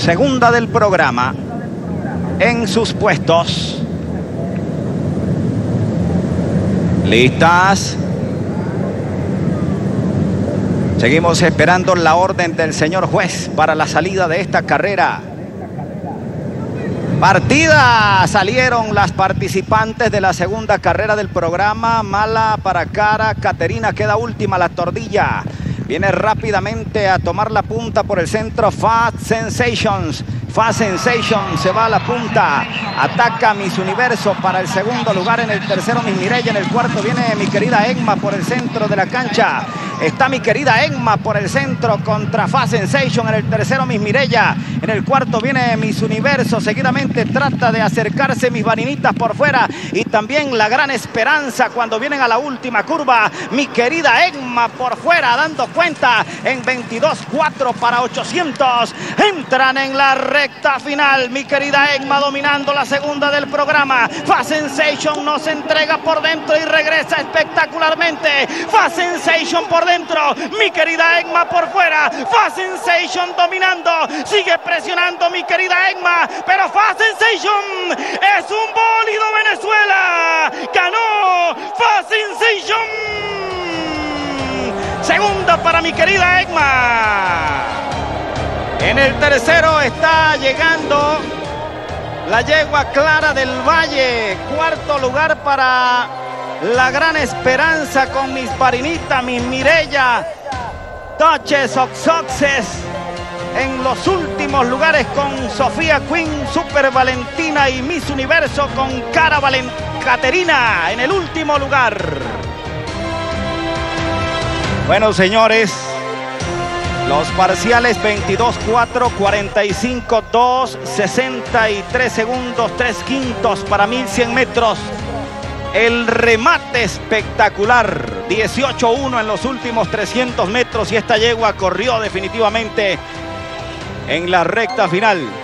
Segunda del programa. En sus puestos. Listas. Seguimos esperando la orden del señor juez para la salida de esta carrera. Partida. Salieron las participantes de la segunda carrera del programa. Mala para Cara. Caterina queda última, la tordilla. Viene rápidamente a tomar la punta por el centro Fast Sensations. Fast Sensation se va a la punta. Ataca Miss Universo para el segundo lugar. En el tercero Miss Mireya. En el cuarto viene mi querida Emma por el centro de la cancha. Está mi querida Emma por el centro contra Fast Sensation. En el tercero Miss Mireya. En el cuarto viene Miss Universo. Seguidamente trata de acercarse Mis Vaninitas por fuera. Y también La Gran Esperanza cuando vienen a la última curva. Mi querida Emma por fuera dando cuenta en 22.4 para 800. Entran en la recta final. Mi querida Emma dominando la segunda del programa. Fast Sensation nos entrega por dentro y regresa espectacularmente. Fast Sensation por dentro. Mi querida Emma por fuera. Fast Sensation dominando. Sigue presionando mi querida Emma. Pero Fast Sensation es un bólido Venezuela. Ganó Fast Sensation. Segunda para mi querida Emma. En el tercero está llegando la yegua Clara del Valle. Cuarto lugar para La Gran Esperanza con Mis Parinita, Miss Mireya, Duchess of Success. En los últimos lugares con Sofía Queen, Super Valentina y Miss Universo con Cara Caterina en el último lugar. Bueno, señores, los parciales 22.4, 45.2, 63 segundos, 3/5 para 1100 metros. El remate espectacular, 18.1 en los últimos 300 metros y esta yegua corrió definitivamente en la recta final.